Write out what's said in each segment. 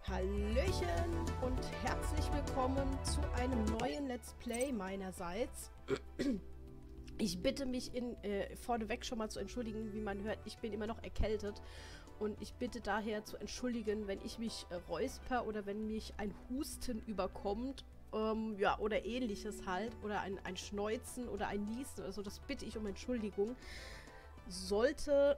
Hallöchen und herzlich willkommen zu einem neuen Let's Play meinerseits. Ich bitte mich vorneweg schon mal zu entschuldigen, wie man hört, ich bin immer noch erkältet. Und ich bitte daher zu entschuldigen, wenn ich mich räusper oder wenn mich ein Husten überkommt. Ja, oder ähnliches halt. Oder ein Schneuzen oder ein Niesen oder so. Das bitte ich um Entschuldigung. Sollte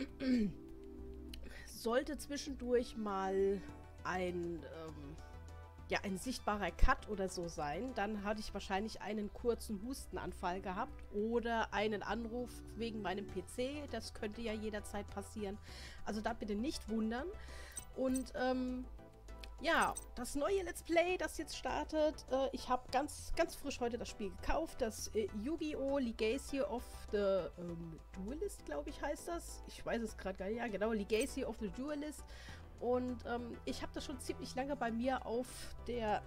zwischendurch mal ein sichtbarer Cut oder so sein, dann hatte ich wahrscheinlich einen kurzen Hustenanfall gehabt oder einen Anruf wegen meinem PC. Das könnte ja jederzeit passieren. Also da bitte nicht wundern. Und ja, das neue Let's Play, das jetzt startet, ich habe ganz frisch heute das Spiel gekauft, das Yu-Gi-Oh! Legacy of the Duelist, glaube ich, heißt das. Ich weiß es gerade gar nicht. Ja, genau, Legacy of the Duelist. Und ich habe das schon ziemlich lange bei mir auf der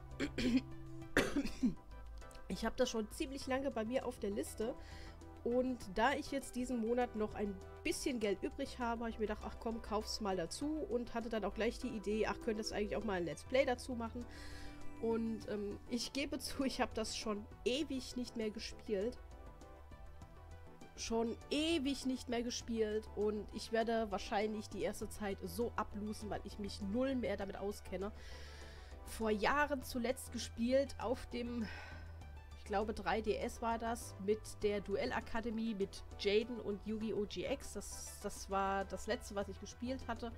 Liste. Und da ich jetzt diesen Monat noch ein bisschen Geld übrig habe, habe ich mir gedacht, ach komm, kauf's mal dazu. Und hatte dann auch gleich die Idee, ach, könntest eigentlich auch mal ein Let's Play dazu machen. Und ich gebe zu, ich habe das schon ewig nicht mehr gespielt. Und ich werde wahrscheinlich die erste Zeit so ablosen, weil ich mich null mehr damit auskenne. Vor Jahren zuletzt gespielt auf dem, ich glaube 3DS war das, mit der Duellakademie mit Jaden und Yu-Gi-Oh! GX. Das war das letzte, was ich gespielt hatte.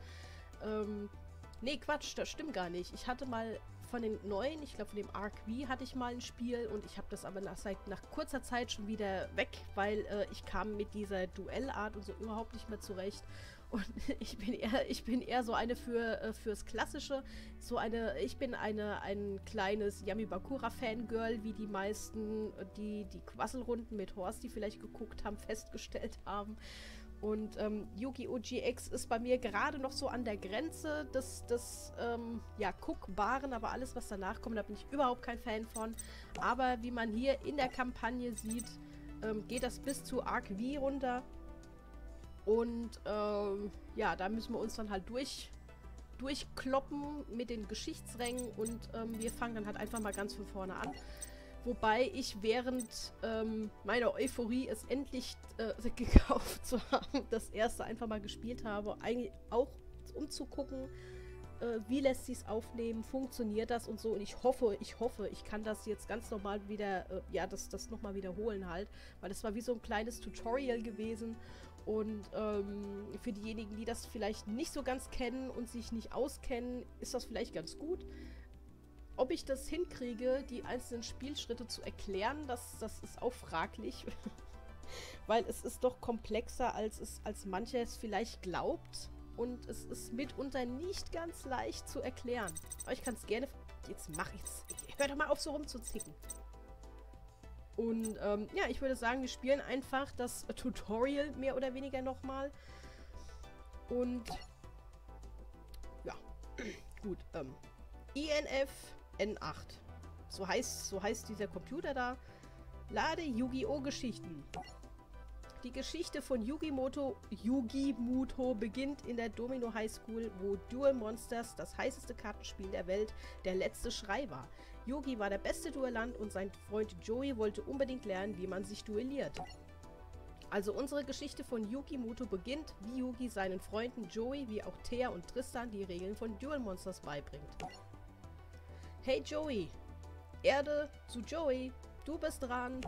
Nee, Quatsch, das stimmt gar nicht. Ich hatte mal von den neuen, ich glaube von dem Arc V hatte ich mal ein Spiel und ich habe das aber nach kurzer Zeit schon wieder weg, weil ich kam mit dieser Duellart und so überhaupt nicht mehr zurecht. Und ich bin eher so eine fürs Klassische. Ich bin ein kleines Yami Bakura Fangirl, wie die meisten, die Quasselrunden mit Horst, die vielleicht geguckt haben, festgestellt haben. Und Yu-Gi-Oh! GX ist bei mir gerade noch so an der Grenze des Guckbaren, aber alles, was danach kommt, da bin ich überhaupt kein Fan von. Aber wie man hier in der Kampagne sieht, geht das bis zu Arc V runter. Und ja, da müssen wir uns dann halt durchkloppen mit den Geschichtsrängen und wir fangen dann halt einfach mal ganz von vorne an. Wobei ich während meiner Euphorie, es endlich gekauft zu haben, das erste einfach mal gespielt habe. Eigentlich auch um zu gucken, wie lässt sich es aufnehmen, funktioniert das und so. Und ich hoffe, ich kann das jetzt ganz normal wieder, das nochmal wiederholen halt. Weil das war wie so ein kleines Tutorial gewesen. Und für diejenigen, die das vielleicht nicht so ganz kennen und sich nicht auskennen, ist das vielleicht ganz gut. Ob ich das hinkriege, die einzelnen Spielschritte zu erklären, das ist auch fraglich. Weil es ist doch komplexer, als mancher es vielleicht glaubt. Und es ist mitunter nicht ganz leicht zu erklären. Aber ich kann es gerne... Jetzt mach ich's. Hör doch mal auf, so rumzuzicken. Und ja, ich würde sagen, wir spielen einfach das Tutorial mehr oder weniger nochmal. Und ja, gut. INF N8. So heißt dieser Computer da. Lade Yu-Gi-Oh! Geschichten. Die Geschichte von Yugimoto beginnt in der Domino High School, wo Duel Monsters, das heißeste Kartenspiel der Welt, der letzte Schrei war. Yugi war der beste Duellant und sein Freund Joey wollte unbedingt lernen, wie man sich duelliert. Also unsere Geschichte von Yugimoto beginnt, wie Yugi seinen Freunden Joey wie auch Thea und Tristan die Regeln von Duel Monsters beibringt. Hey Joey! Erde zu Joey! Du bist dran!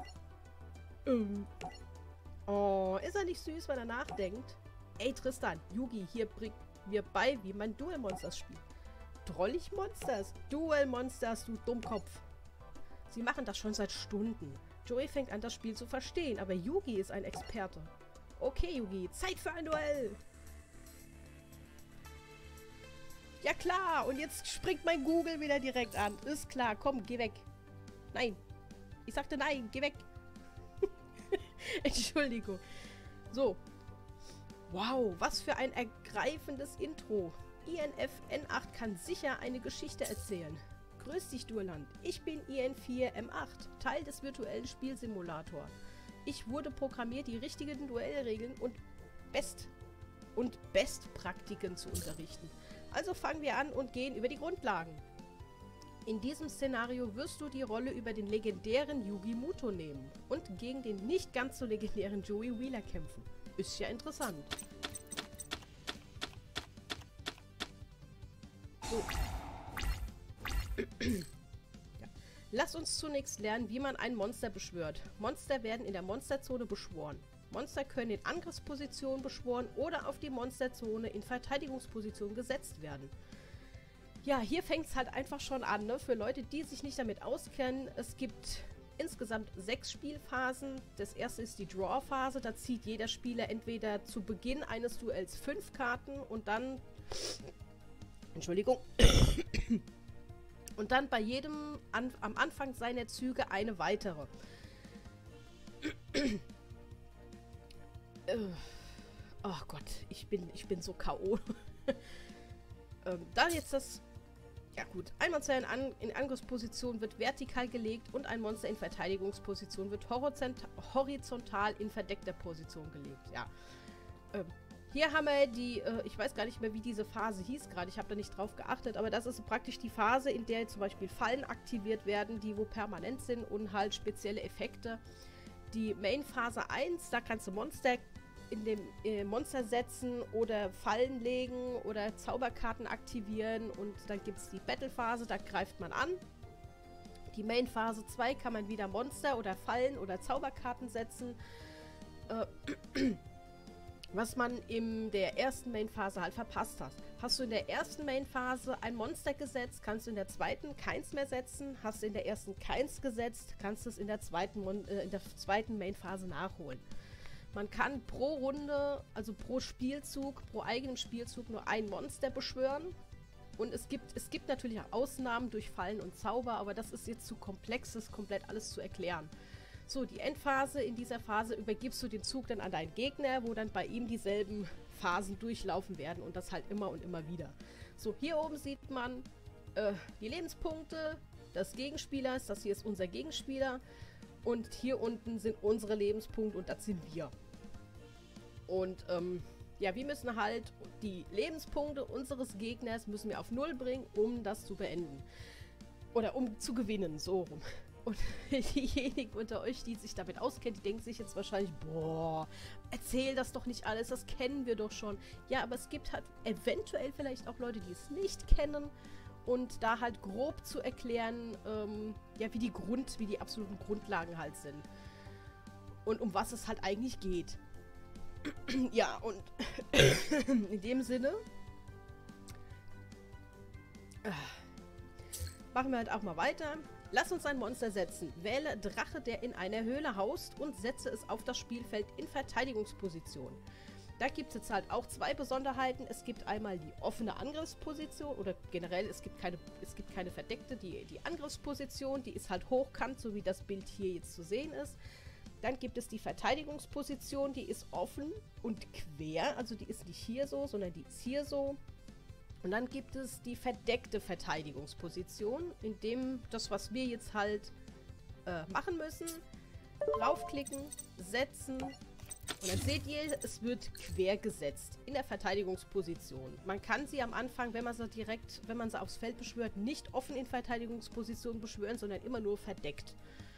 Oh, ist er nicht süß, wenn er nachdenkt? Ey Tristan, Yugi hier bringt mir bei, wie man Duel Monsters spielt. Drollig Monsters! Duel Monsters, du Dummkopf! Sie machen das schon seit Stunden. Joey fängt an, das Spiel zu verstehen, aber Yugi ist ein Experte. Okay, Yugi, Zeit für ein Duell! Ja klar, und jetzt springt mein Google wieder direkt an. Ist klar, komm, geh weg. Nein. Ich sagte nein, geh weg. Entschuldigung. So. Wow, was für ein ergreifendes Intro. INF N8 kann sicher eine Geschichte erzählen. Grüß dich, Duelland. Ich bin IN4 M8, Teil des virtuellen Spielsimulator. Ich wurde programmiert, die richtigen Duellregeln und Bestpraktiken zu unterrichten. Also fangen wir an und gehen über die Grundlagen. In diesem Szenario wirst du die Rolle über den legendären Yugi Muto nehmen und gegen den nicht ganz so legendären Joey Wheeler kämpfen. Ist ja interessant. So. Ja. Lass uns zunächst lernen, wie man ein Monster beschwört. Monster werden in der Monsterzone beschworen. Monster können in Angriffsposition beschworen oder auf die Monsterzone in Verteidigungsposition gesetzt werden. Ja, hier fängt es halt einfach schon an, ne? Für Leute, die sich nicht damit auskennen. Es gibt insgesamt 6 Spielphasen. Das erste ist die Draw-Phase. Da zieht jeder Spieler entweder zu Beginn eines Duells 5 Karten und dann... Entschuldigung. Und dann bei jedem am Anfang seiner Züge eine weitere. Oh Gott, ich bin so K.O. Da jetzt das... Ja gut, ein Monster in Angriffsposition wird vertikal gelegt und ein Monster in Verteidigungsposition wird horizontal in verdeckter Position gelegt. Ja. Hier haben wir die, ich weiß gar nicht mehr, wie diese Phase hieß gerade, ich habe da nicht drauf geachtet, aber das ist praktisch die Phase, in der zum Beispiel Fallen aktiviert werden, die wo permanent sind und halt spezielle Effekte. Die Main-Phase 1, da kannst du Monster in dem Monster setzen oder Fallen legen oder Zauberkarten aktivieren und dann gibt es die Battle-Phase, da greift man an. Die Main-Phase 2 kann man wieder Monster oder Fallen oder Zauberkarten setzen. Was man in der ersten Main-Phase halt verpasst hat. Hast du in der ersten Main-Phase ein Monster gesetzt, kannst du in der zweiten keins mehr setzen. Hast du in der ersten keins gesetzt, kannst du es in der zweiten Main-Phase nachholen. Man kann pro Runde, also pro Spielzug, pro eigenem Spielzug nur ein Monster beschwören. Und es gibt natürlich auch Ausnahmen durch Fallen und Zauber, aber das ist jetzt zu komplex, das komplett alles zu erklären. So, die Endphase, in dieser Phase übergibst du den Zug dann an deinen Gegner, wo dann bei ihm dieselben Phasen durchlaufen werden und das halt immer und immer wieder. So, hier oben sieht man die Lebenspunkte des Gegenspielers, das hier ist unser Gegenspieler. Und hier unten sind unsere Lebenspunkte und das sind wir. Und ja, wir müssen halt die Lebenspunkte unseres Gegners müssen wir auf 0 bringen, um das zu beenden. Oder um zu gewinnen, so rum. Und diejenigen unter euch, die sich damit auskennen, die denken sich jetzt wahrscheinlich, boah, erzähl das doch nicht alles, das kennen wir doch schon. Ja, aber es gibt halt eventuell vielleicht auch Leute, die es nicht kennen. Und da halt grob zu erklären, ja, wie die absoluten Grundlagen halt sind. Und um was es halt eigentlich geht. Ja, und in dem Sinne machen wir halt auch mal weiter. Lass uns ein Monster setzen. Wähle Drache, der in einer Höhle haust und setze es auf das Spielfeld in Verteidigungsposition. Da gibt es jetzt halt auch 2 Besonderheiten. Es gibt einmal die offene Angriffsposition oder generell, es gibt keine verdeckte, die Angriffsposition, die ist halt hochkant, so wie das Bild hier jetzt zu sehen ist. Dann gibt es die Verteidigungsposition, die ist offen und quer, also die ist nicht hier so, sondern die ist hier so. Und dann gibt es die verdeckte Verteidigungsposition, in dem das, was wir jetzt halt machen müssen, draufklicken, setzen. Und dann seht ihr, es wird quer gesetzt in der Verteidigungsposition. Man kann sie am Anfang, wenn man sie aufs Feld beschwört, nicht offen in Verteidigungsposition beschwören, sondern immer nur verdeckt.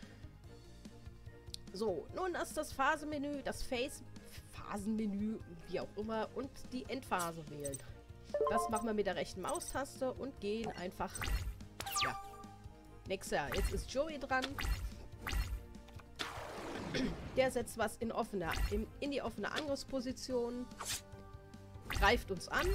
So, nun ist das Phasenmenü, Phasenmenü, wie auch immer, und die Endphase wählen. Das machen wir mit der rechten Maustaste und gehen einfach, ja, nächster. Jetzt ist Joey dran. Der setzt was in die offene Angriffsposition, greift uns an.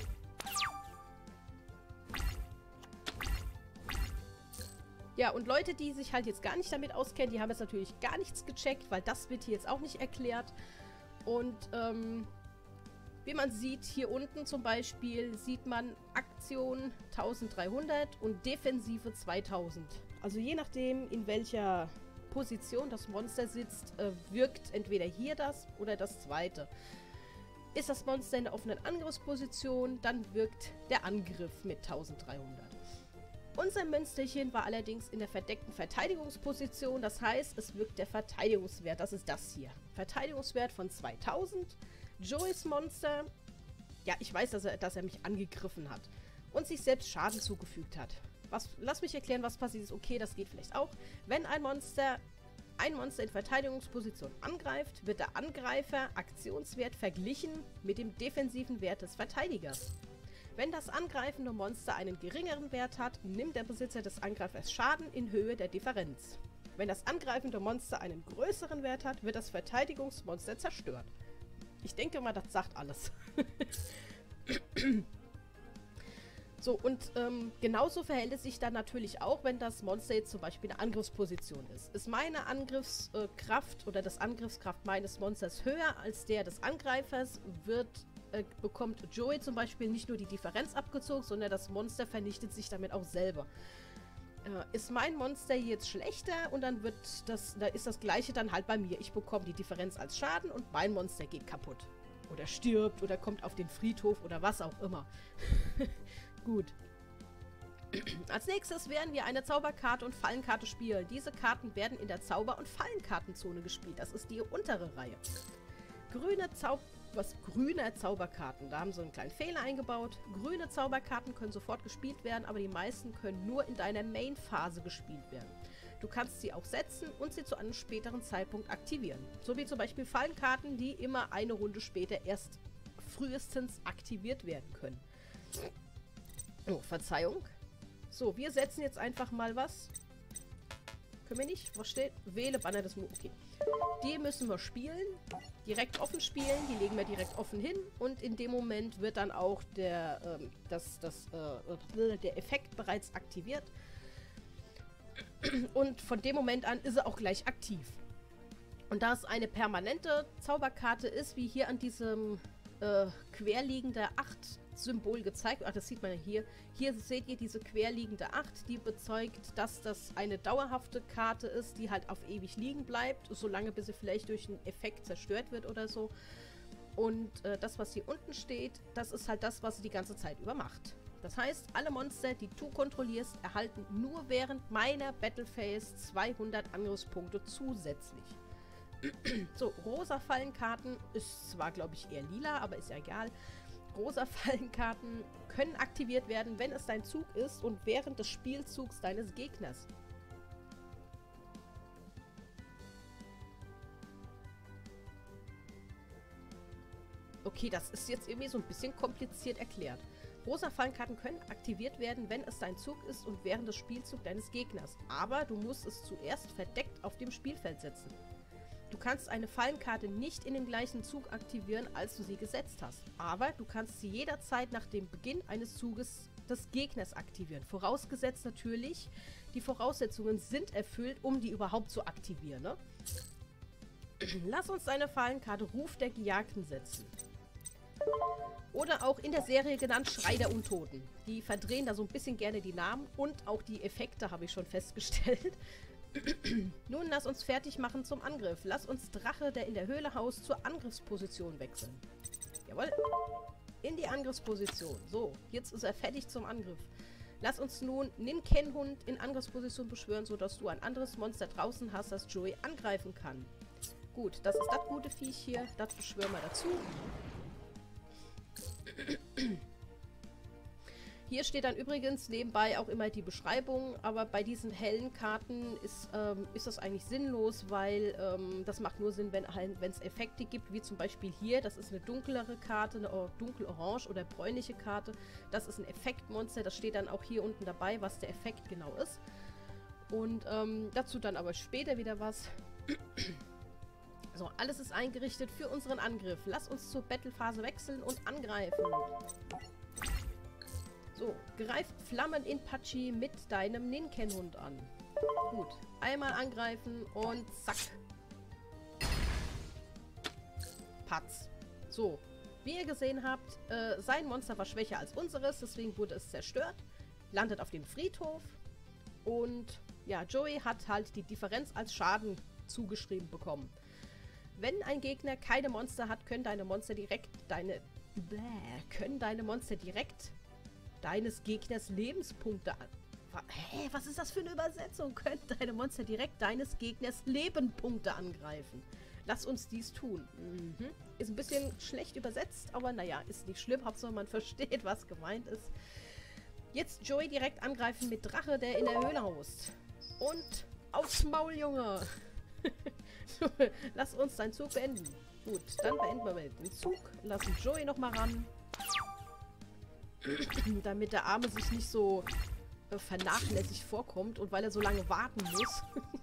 Ja, und Leute, die sich halt jetzt gar nicht damit auskennen, die haben jetzt natürlich gar nichts gecheckt, weil das wird hier jetzt auch nicht erklärt. Und, wie man sieht, hier unten zum Beispiel sieht man Aktion 1300 und Defensive 2000. Also je nachdem, in welcher Position das Monster sitzt, wirkt entweder hier das oder das zweite. Ist das Monster in der offenen Angriffsposition, dann wirkt der Angriff mit 1300. Unser Münsterchen war allerdings in der verdeckten Verteidigungsposition, das heißt, es wirkt der Verteidigungswert, das ist das hier. Verteidigungswert von 2000. Joeys Monster, ja, ich weiß, dass er mich angegriffen hat. und sich selbst Schaden zugefügt hat. Lass mich erklären, was passiert ist. Okay, das geht vielleicht auch. Wenn ein Monster in Verteidigungsposition angreift, wird der Angreifer Aktionswert verglichen mit dem defensiven Wert des Verteidigers. Wenn das angreifende Monster einen geringeren Wert hat, nimmt der Besitzer des Angreifers Schaden in Höhe der Differenz. Wenn das angreifende Monster einen größeren Wert hat, wird das Verteidigungsmonster zerstört. Ich denke mal, das sagt alles. So, und genauso verhält es sich dann natürlich auch, wenn das Monster jetzt zum Beispiel eine Angriffsposition ist. Ist meine Angriffskraft oder das Angriffskraft meines Monsters höher als der des Angreifers, bekommt Joey zum Beispiel nicht nur die Differenz abgezogen, sondern das Monster vernichtet sich damit auch selber. Ist mein Monster jetzt schlechter und dann da ist das gleiche dann halt bei mir. Ich bekomme die Differenz als Schaden und mein Monster geht kaputt. Oder stirbt oder kommt auf den Friedhof oder was auch immer. Gut. Als nächstes werden wir eine Zauberkarte und Fallenkarte spielen. Diese Karten werden in der Zauber- und Fallenkartenzone gespielt. Das ist die untere Reihe. Grüne Zauberkarten. Da haben sie einen kleinen Fehler eingebaut. Grüne Zauberkarten können sofort gespielt werden, aber die meisten können nur in deiner Main-Phase gespielt werden. Du kannst sie auch setzen und sie zu einem späteren Zeitpunkt aktivieren. So wie zum Beispiel Fallenkarten, die immer eine Runde später erst frühestens aktiviert werden können. Oh, Verzeihung. So, wir setzen jetzt einfach mal was. Können wir nicht? Was steht? Wähle Banner des Mondes. Okay. Die müssen wir spielen. Direkt offen spielen. Die legen wir direkt offen hin. Und in dem Moment wird dann auch der Effekt bereits aktiviert. Und von dem Moment an ist er auch gleich aktiv. Und da es eine permanente Zauberkarte ist, wie hier an diesem querliegende 8-Symbol gezeigt. Ach, das sieht man ja hier. Hier seht ihr diese querliegende 8, die bezeugt, dass das eine dauerhafte Karte ist, die halt auf ewig liegen bleibt, solange bis sie vielleicht durch einen Effekt zerstört wird oder so. Und das, was hier unten steht, das ist halt das, was sie die ganze Zeit über macht. Das heißt, alle Monster, die du kontrollierst, erhalten nur während meiner Battle Phase 200 Angriffspunkte zusätzlich. So, rosa Fallenkarten ist zwar, glaube ich, eher lila, aber ist ja egal. Rosa Fallenkarten können aktiviert werden, wenn es dein Zug ist und während des Spielzugs deines Gegners. Okay, das ist jetzt irgendwie so ein bisschen kompliziert erklärt. Rosa Fallenkarten können aktiviert werden, wenn es dein Zug ist und während des Spielzugs deines Gegners. Aber du musst es zuerst verdeckt auf dem Spielfeld setzen. Du kannst eine Fallenkarte nicht in dem gleichen Zug aktivieren, als du sie gesetzt hast. Aber du kannst sie jederzeit nach dem Beginn eines Zuges des Gegners aktivieren. Vorausgesetzt natürlich, die Voraussetzungen sind erfüllt, um die überhaupt zu aktivieren. Ne? Lass uns eine Fallenkarte Ruf der Gejagten setzen. Oder auch in der Serie genannt Schrei der Untoten. Die verdrehen da so ein bisschen gerne die Namen und auch die Effekte, habe ich schon festgestellt. Nun lass uns fertig machen zum Angriff. Lass uns Drache, der in der Höhle haust, zur Angriffsposition wechseln. Jawohl. In die Angriffsposition. So, jetzt ist er fertig zum Angriff. Lass uns nun Ninkenhund in Angriffsposition beschwören, sodass du ein anderes Monster draußen hast, das Joey angreifen kann. Gut, das ist das gute Viech hier. Das beschwören wir dazu. Hier steht dann übrigens nebenbei auch immer die Beschreibung, aber bei diesen hellen Karten ist das eigentlich sinnlos, weil das macht nur Sinn, wenn es Effekte gibt, wie zum Beispiel hier, das ist eine dunklere Karte, eine dunkelorange oder bräunliche Karte. Das ist ein Effektmonster, das steht dann auch hier unten dabei, was der Effekt genau ist. Und dazu dann aber später wieder was. So, alles ist eingerichtet für unseren Angriff. Lass uns zur Battlephase wechseln und angreifen. So, greif Flammen in Pachi mit deinem Ninkenhund an. Gut, einmal angreifen und zack. Patz. So, wie ihr gesehen habt, sein Monster war schwächer als unseres, deswegen wurde es zerstört. Landet auf dem Friedhof. Und ja, Joey hat halt die Differenz als Schaden zugeschrieben bekommen. Wenn ein Gegner keine Monster hat, können deine Monster direkt deines Gegners Lebenspunkte an. Hä, was ist das für eine Übersetzung? Können deine Monster direkt deines Gegners Lebenspunkte angreifen. Lass uns dies tun. Ist ein bisschen schlecht übersetzt, aber naja, ist nicht schlimm. Hauptsache man versteht, was gemeint ist. Jetzt Joey direkt angreifen mit Drache, der in der Höhle haust. Und aufs Maul, Junge. Lass uns deinen Zug beenden. Gut, dann beenden wir den Zug. Lassen Joey nochmal ran. Damit der Arme sich nicht so vernachlässigt vorkommt und weil er so lange warten muss.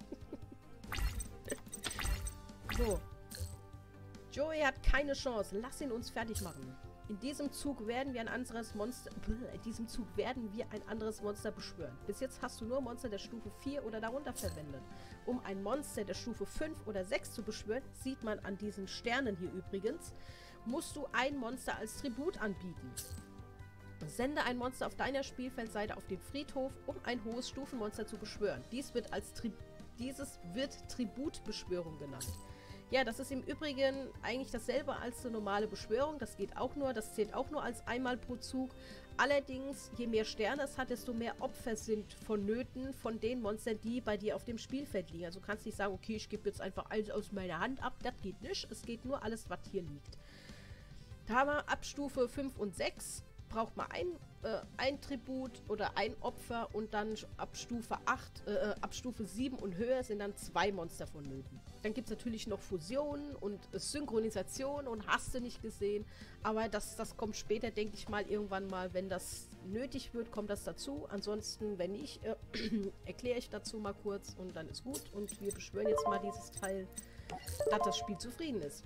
So. Joey hat keine Chance. Lass ihn uns fertig machen. In diesem Zug werden wir ein anderes Monster... In diesem Zug werden wir ein anderes Monster beschwören. Bis jetzt hast du nur Monster der Stufe 4 oder darunter verwendet. Um ein Monster der Stufe 5 oder 6 zu beschwören, sieht man an diesen Sternen hier übrigens, musst du ein Monster als Tribut anbieten. Sende ein Monster auf deiner Spielfeldseite auf den Friedhof, um ein hohes Stufenmonster zu beschwören. Dieses wird Tributbeschwörung genannt. Ja, das ist im Übrigen eigentlich dasselbe als eine normale Beschwörung. Das geht auch nur, das zählt auch nur als einmal pro Zug. Allerdings, je mehr Sterne es hat, desto mehr Opfer sind vonnöten von den Monstern, die bei dir auf dem Spielfeld liegen. Also du kannst nicht sagen, okay, ich gebe jetzt einfach alles aus meiner Hand ab. Das geht nicht. Es geht nur alles, was hier liegt. Da haben wir ab Stufe 5 und 6 braucht man ein Tribut oder ein Opfer und dann ab Stufe 7 und höher sind dann 2 Monster vonnöten. Dann gibt es natürlich noch Fusionen und Synchronisation und hast du nicht gesehen. Aber das kommt später, denke ich mal, irgendwann mal, wenn das nötig wird, kommt das dazu. Ansonsten, wenn nicht, erkläre ich dazu mal kurz und dann ist gut. Und wir beschwören jetzt mal dieses Teil, dass das Spiel zufrieden ist.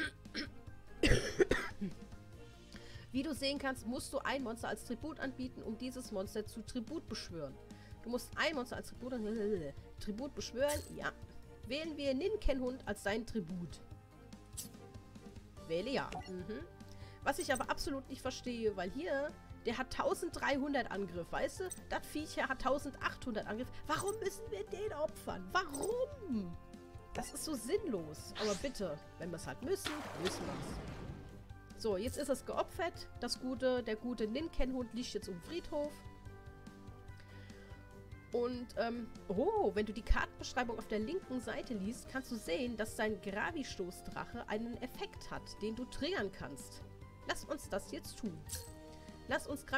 Wie du sehen kannst, musst du ein Monster als Tribut anbieten, um dieses Monster zu Tribut beschwören. Du musst ein Monster als Tribut beschwören. Ja. Wählen wir Ninkenhund als dein Tribut. Wähle ja. Was ich aber absolut nicht verstehe, weil hier, der hat 1300 Angriff, weißt du? Das Viech hier hat 1800 Angriff. Warum müssen wir den opfern? Warum? Das ist so sinnlos. Aber bitte, wenn wir es halt müssen, müssen wir es. So, jetzt ist es geopfert. Der gute Ninkenhund liegt jetzt im Friedhof. Und, wenn du die Kartenbeschreibung auf der linken Seite liest, kannst du sehen, dass dein Gravistoßdrache einen Effekt hat, den du triggern kannst. Lass uns das jetzt tun. Lass uns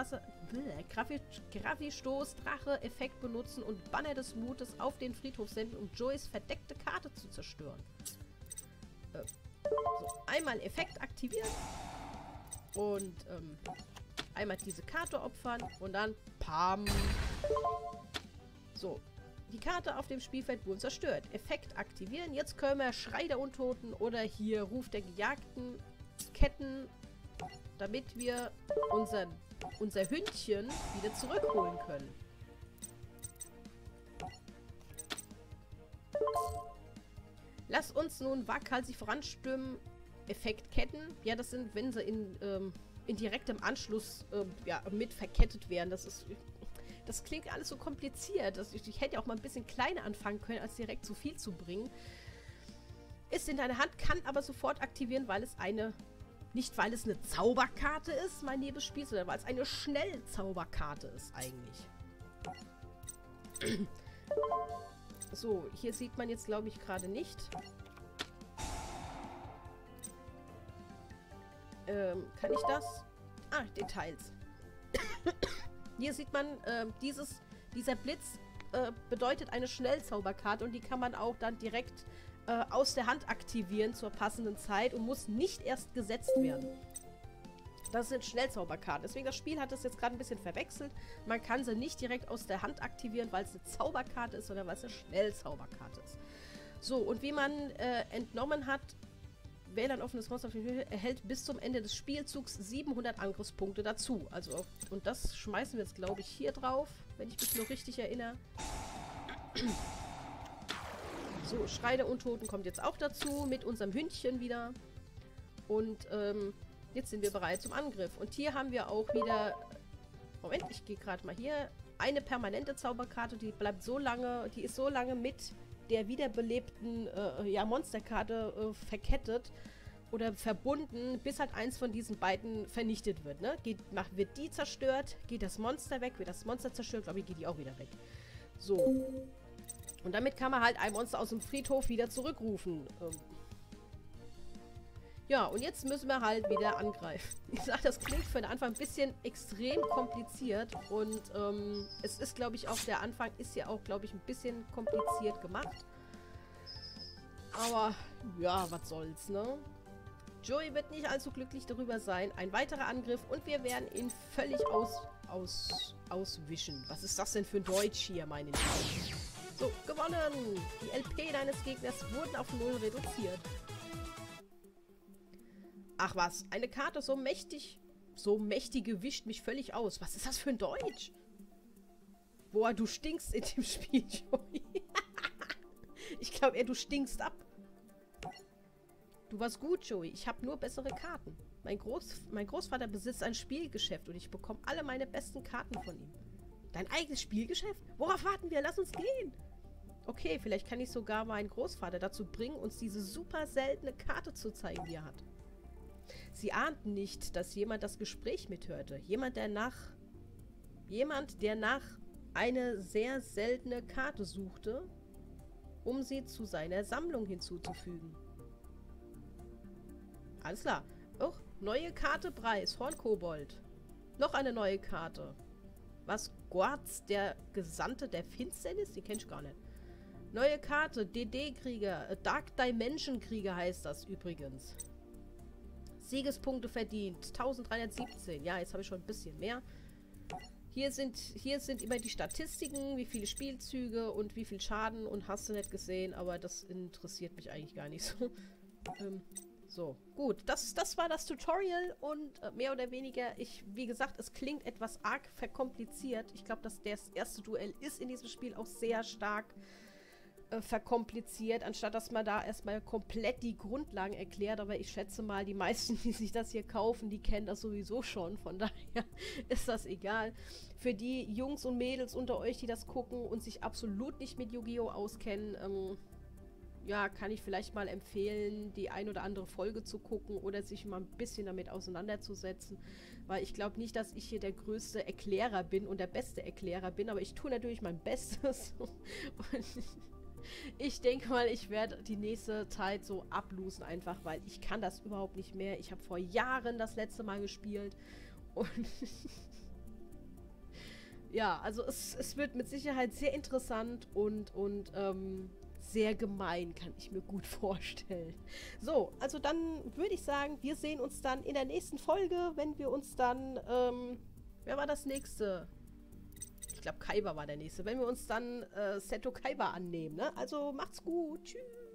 Gravistoßdrache-Effekt benutzen und Banner des Mutes auf den Friedhof senden, um Joeys verdeckte Karte zu zerstören. So, einmal Effekt aktivieren und einmal diese Karte opfern und dann PAM. So, die Karte auf dem Spielfeld wurde zerstört. Effekt aktivieren. Jetzt können wir Schrei der Untoten oder hier Ruf der Gejagten ketten, damit wir unser Hündchen wieder zurückholen können. Lass uns nun waghalsig voranstürmen. Effekt ketten. Ja, das sind, wenn sie in direktem Anschluss mit verkettet werden. Das klingt alles so kompliziert. Ich hätte auch mal ein bisschen kleiner anfangen können, als direkt zu viel zu bringen. Ist in deiner Hand, kann aber sofort aktivieren, weil es nicht weil es eine Zauberkarte ist, mein liebes Spiel, sondern weil es eine Schnellzauberkarte ist eigentlich. So, hier sieht man jetzt, glaube ich, gerade nicht. Kann ich das? Ah, Details. Hier sieht man, dieser Blitz bedeutet eine Schnellzauberkarte und die kann man auch dann direkt aus der Hand aktivieren zur passenden Zeit und muss nicht erst gesetzt werden. Das sind Schnellzauberkarten. Deswegen, das Spiel hat das jetzt gerade ein bisschen verwechselt. Man kann sie nicht direkt aus der Hand aktivieren, weil es eine Zauberkarte ist, sondern weil es eine Schnellzauberkarte ist. So, und wie man entnommen hat, wähle ein offenes Monster auf die Höhe, erhält bis zum Ende des Spielzugs 700 Angriffspunkte dazu. Also, und das schmeißen wir jetzt, glaube ich, hier drauf, wenn ich mich noch richtig erinnere. So, Schrei der Untoten kommt jetzt auch dazu, mit unserem Hündchen wieder. Und, jetzt sind wir bereit zum Angriff. Und hier haben wir auch wieder... Moment, ich gehe gerade mal hier. Eine permanente Zauberkarte, die bleibt so lange... Die ist so lange mit der wiederbelebten Monsterkarte verkettet oder verbunden, bis halt eins von diesen beiden vernichtet wird. Ne? Wird die zerstört, geht das Monster weg. Wird das Monster zerstört, glaube ich, geht die auch wieder weg. So. Und damit kann man halt ein Monster aus dem Friedhof wieder zurückrufen. Ja, und jetzt müssen wir halt wieder angreifen. Ich sag, das klingt für den Anfang ein bisschen extrem kompliziert. Und es ist, glaube ich, auch, der Anfang ist ja auch, glaube ich, ein bisschen kompliziert gemacht. Aber, ja, was soll's, ne? Joey wird nicht allzu glücklich darüber sein. Ein weiterer Angriff und wir werden ihn völlig auswischen. Was ist das denn für Deutsch hier, meine Lieben? So, gewonnen! Die LP deines Gegners wurden auf 0 reduziert. Ach was, eine Karte so mächtige wischt mich völlig aus. Was ist das für ein Deutsch? Boah, du stinkst in dem Spiel, Joey. Ich glaube eher, du stinkst ab. Du warst gut, Joey. Ich habe nur bessere Karten. Mein Großvater besitzt ein Spielgeschäft und ich bekomme alle meine besten Karten von ihm. Dein eigenes Spielgeschäft? Worauf warten wir? Lass uns gehen. Okay, vielleicht kann ich sogar meinen Großvater dazu bringen, uns diese super seltene Karte zu zeigen, die er hat. Sie ahnten nicht, dass jemand das Gespräch mithörte. Jemand, der nach eine sehr seltene Karte suchte, um sie zu seiner Sammlung hinzuzufügen. Alles klar. Oh, neue Karte Preis. Hornkobold. Noch eine neue Karte. Was? Gorz, der Gesandte der Finsternis? Die kenn ich gar nicht. Neue Karte. DD-Krieger. Dark Dimension Krieger heißt das übrigens. Siegespunkte verdient. 1317. Ja, jetzt habe ich schon ein bisschen mehr. Hier sind immer die Statistiken, wie viele Spielzüge und wie viel Schaden und hast du nicht gesehen, aber das interessiert mich eigentlich gar nicht so. So, gut. Das war das Tutorial und mehr oder weniger, wie gesagt, es klingt etwas arg verkompliziert. Ich glaube, dass das erste Duell ist in diesem Spiel auch sehr stark verkompliziert, anstatt dass man da erstmal komplett die Grundlagen erklärt. Aber ich schätze mal, die meisten, die sich das hier kaufen, die kennen das sowieso schon. Von daher ist das egal. Für die Jungs und Mädels unter euch, die das gucken und sich absolut nicht mit Yu-Gi-Oh! Auskennen, ja, kann ich vielleicht mal empfehlen, die ein oder andere Folge zu gucken oder sich mal ein bisschen damit auseinanderzusetzen. Weil ich glaube nicht, dass ich hier der größte Erklärer bin und der beste Erklärer bin, aber ich tue natürlich mein Bestes. Und ich denke mal, ich werde die nächste Zeit so ablosen einfach, weil ich kann das überhaupt nicht mehr. Ich habe vor Jahren das letzte Mal gespielt und ja, also es wird mit Sicherheit sehr interessant und sehr gemein, kann ich mir gut vorstellen. So, also dann würde ich sagen, wir sehen uns dann in der nächsten Folge, wenn wir uns dann, wer war das nächste? Ich glaube, Kaiba war der nächste. Wenn wir uns dann Seto Kaiba annehmen, ne? Also macht's gut. Tschüss.